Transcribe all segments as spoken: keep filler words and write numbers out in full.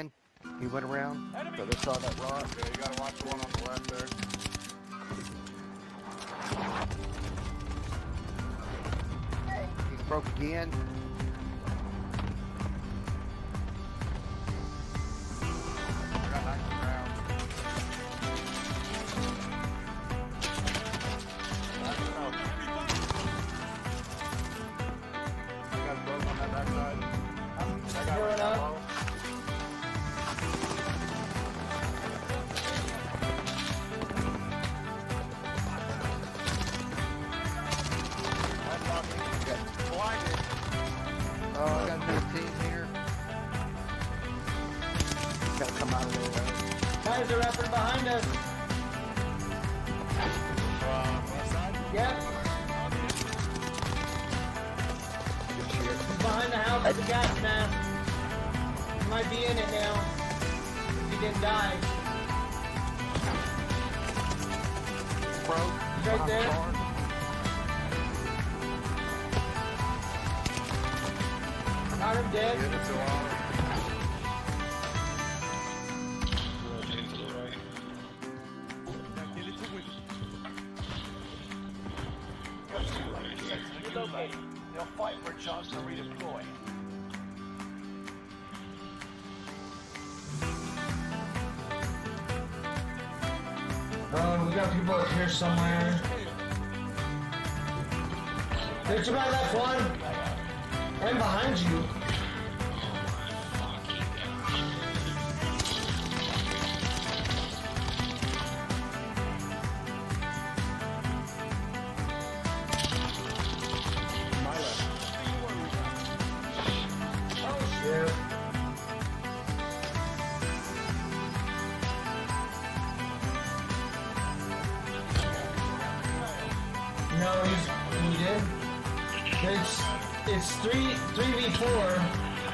He went around. So they saw that rock. Yeah, you gotta watch the one on the left there. He's broke again. I got knocked to the ground. Knocked him out. You guys broke on that backside. That guy right down low. Oh, I got a new team here. Gotta come out of there. Guys are wrapping behind us. Uh, west side? Yep. He's behind the house with the gas mask. He might be in it now. He didn't die. Broke. He's right there. Got him dead. Get it to our... Relocate. They'll fight for a chance to redeploy. Oh, we got people up here somewhere. There's to my left one. And behind you. My left. Oh shit. No, he's he did. It's it's three three v four.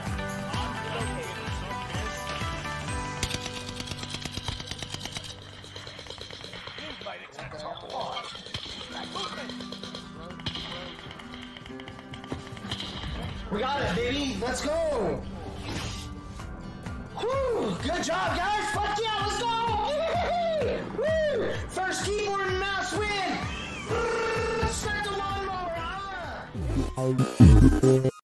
We got it, baby. Let's go. Whew, good job, guys. Fuck yeah, let's go. Woo! First keyboard and mouse win. Start the lawnmower. Ah!